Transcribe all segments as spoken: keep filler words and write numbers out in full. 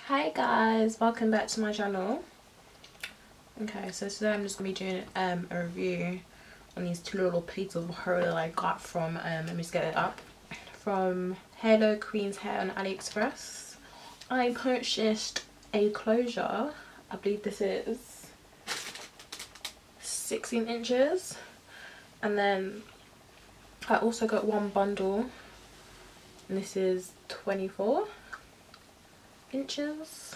Hi guys, welcome back to my channel. Okay, so today I'm just gonna be doing um a review on these two little pieces of hair that I got from um let me just get it up from Hello Queen's Hair on AliExpress. I purchased a closure. I believe this is sixteen inches, and then I also got one bundle, and this is twenty-four inches.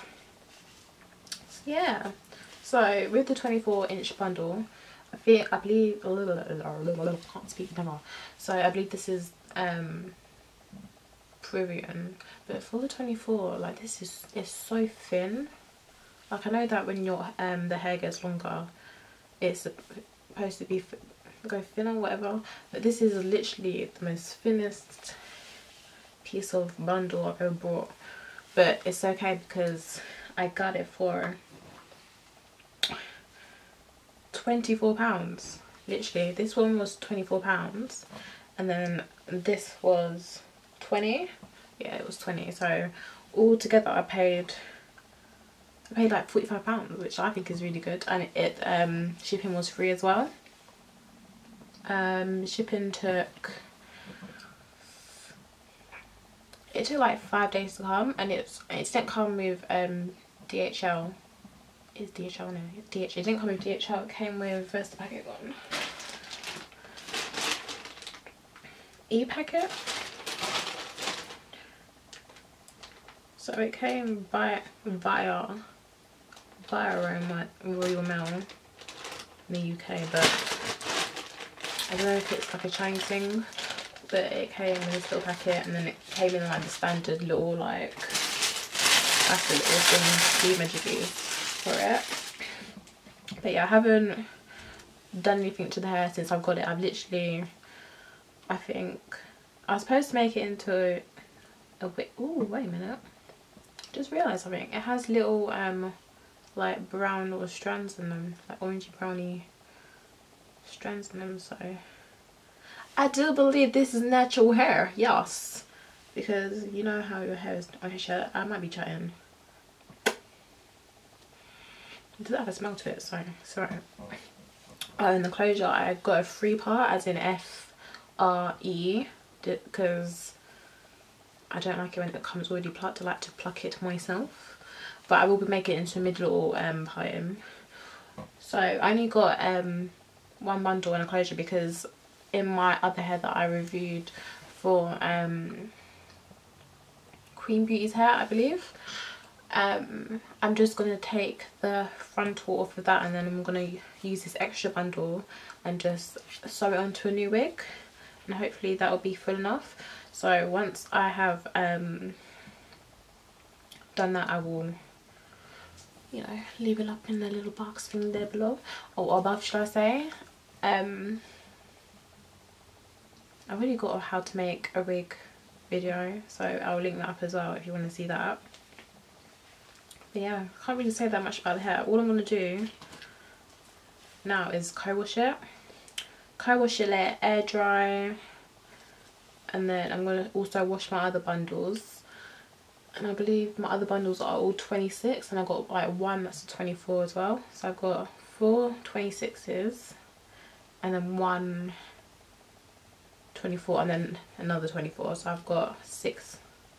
Yeah, so with the twenty-four inch bundle, I think I believe a little, little, little, little can't speak now. So I believe this is um Peruvian, but for the twenty-four, like, this is it's so thin. Like, I know that when your um the hair gets longer, it's supposed to be go thinner, whatever, but this is literally the most thinnest piece of bundle I've ever bought. But it's okay because I got it for twenty-four pounds. Literally, this one was twenty-four pounds, and then this was twenty. Yeah, it was twenty. So all together, I paid I paid like forty-five pounds, which I think is really good. And it um shipping was free as well. Um, shipping took. It took like five days to come, and it's it didn't come with um D H L. Is D H L no? D H L. It didn't come with D H L. It came with, where's the packet gone? E-packet. So it came by via via Royal Mail in the U K, but I don't know if it's like a Chinese thing. But it came in this little packet, and then it came in like the standard little, like, that's the little thing the image you use for it. But yeah, I haven't done anything to the hair since I've got it. I've literally, I think I was supposed to make it into a wig. Oh, wait a minute, just realised something. It has little um like brown little strands in them, like orangey browny strands in them. So I do believe this is natural hair, yes, because you know how your hair is on your shirt. I might be chatting. It doesn't have a smell to it, so sorry. Oh, in the closure, I got a free part, as in F R E, because I don't like it when it comes already plucked. I like to pluck it myself, but I will be making it into a middle um item. So I only got um one bundle and a closure because in my other hair that I reviewed for um Queen Beauty's hair, I believe, um I'm just gonna take the frontal off of that, and then I'm gonna use this extra bundle and just sew it onto a new wig, and hopefully that will be full enough. So once I have um done that, I will, you know, leave it up in the little box thing there below, or above should I say. um I've already got a how to make a wig video, so I'll link that up as well if you want to see that. But yeah, I can't really say that much about the hair. All I'm going to do now is co-wash it. Co-wash it, let it air dry, and then I'm going to also wash my other bundles. And I believe my other bundles are all twenty-six, and I got like one that's a twenty-four as well. So I've got four twenty-sixes, and then one twenty-four, and then another twenty-four. So I've got six,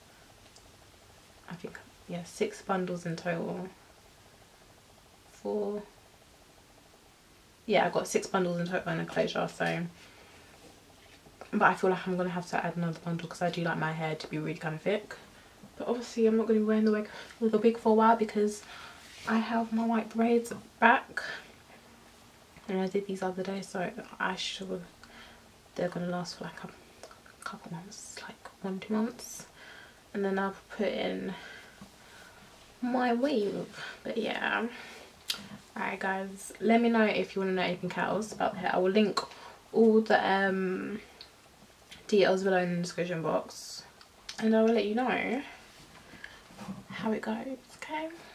I think, yeah, six bundles in total. Four, yeah, I've got six bundles in total in a closure. So, but I feel like I'm gonna have to add another bundle because I do like my hair to be really kind of thick. But obviously I'm not going to be wearing the wig with the wig for a while because I have my white braids back, and I did these other day, so I should, they're going to last for like a couple months, like one two months, and then I'll put in my weave. But yeah, alright guys, let me know if you want to know anything else about the hair. I will link all the um details below in the description box, and I will let you know how it goes. Okay,